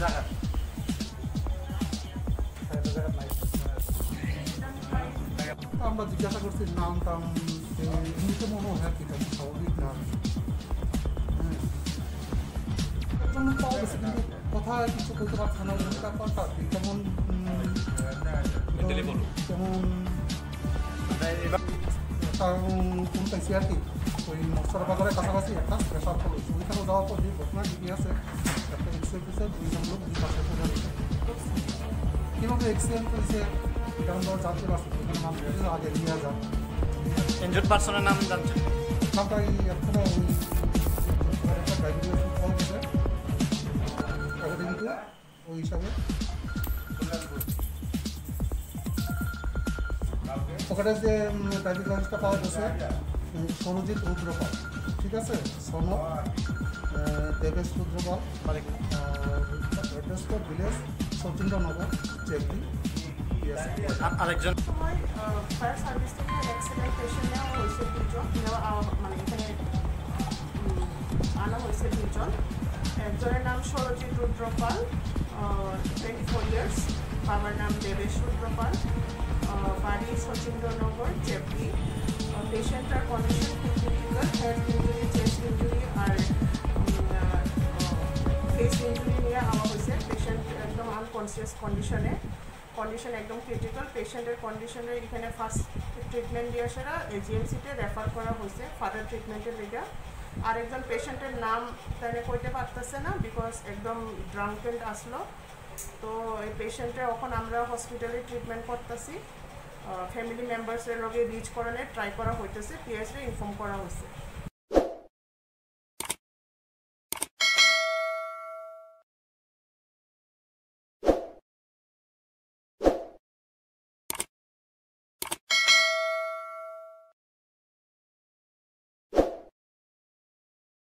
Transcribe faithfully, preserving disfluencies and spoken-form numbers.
আমরা জিজ্ঞাসা করছি নাম টাম এমনিতে মনে হয় কি স্বাভাবিক নাম পাওয়া গেছে কিন্তু কোথায় কিছু বলতে পারছে না ব্যাপারটা কেমন কেমন কোন পাইছি আর কি ওই মশলা বাজারের কাছাকাছি একটা প্রেশার পড়ল ওইখানে যাওয়ার পর যে ঘটনা কি আছে একটা এক্সিডেন্ট হয়েছে দুইজন লোক দুই পাশে পড়ে গেছে কীভাবে অ্যাক্সিডেন্ট হয়েছে এটা আমরা জানতে পারছি ওখানে মানুষ আগে নিয়ে যান ইনজুর্ড পার্সনের নাম জানছেন নামটা এখনো ওই একটা ড্রাইভিং লাইসেন্স পাওয়া গেছে কিন্তু ওই হিসাবে ওখানে যে ড্রাইভিং লাইসেন্সটা পাওয়া গেছে সরজিৎ রুদ্রপাল ঠিক আছে son Debesh Rudrapal address code village Sachindranagar চেকদি আরেকজন ফায়ার সার্ভিস থেকে অ্যাক্সিডেন্ট পেশেন্ট নেওয়া হয়েছে দুজন মানে এখানে আনা হয়েছে দুজন একজনের নাম Sarajit Rudrapal twenty four years বাবার নাম দেবেশ রুদ্রপাল বাড়ি সচিন্দ্রনগর চেপলি পেশেন্টটার কন্ডিশন খুব critical head injury chest injury আর ফেস ইঞ্জুরি নিয়ে আওয়া হয়েছে পেশেন্ট একদম আনকনসিয়াস কন্ডিশনে কন্ডিশন একদম ক্রিটিক্যাল পেশেন্টের কন্ডিশনের এখানে ফার্স্ট ট্রিটমেন্ট দিয়ে সেটা জিএমসিতে রেফার করা হয়েছে ফার্দার ট্রিটমেন্টের লিগে আরেকজন পেশেন্টের নাম তাহলে কইতে পারতেছে না বিকজ একদম ড্রাঙ্কেন্ড আসলো তো এই পেশেন্টের এখন আমরা হসপিটালে ট্রিটমেন্ট করতেছি ফ্যামিলি মেম্বার্সের লগে রিচ করানোর ট্রাই করা হইতেছে পিএসরে ইনফর্ম করা হয়েছে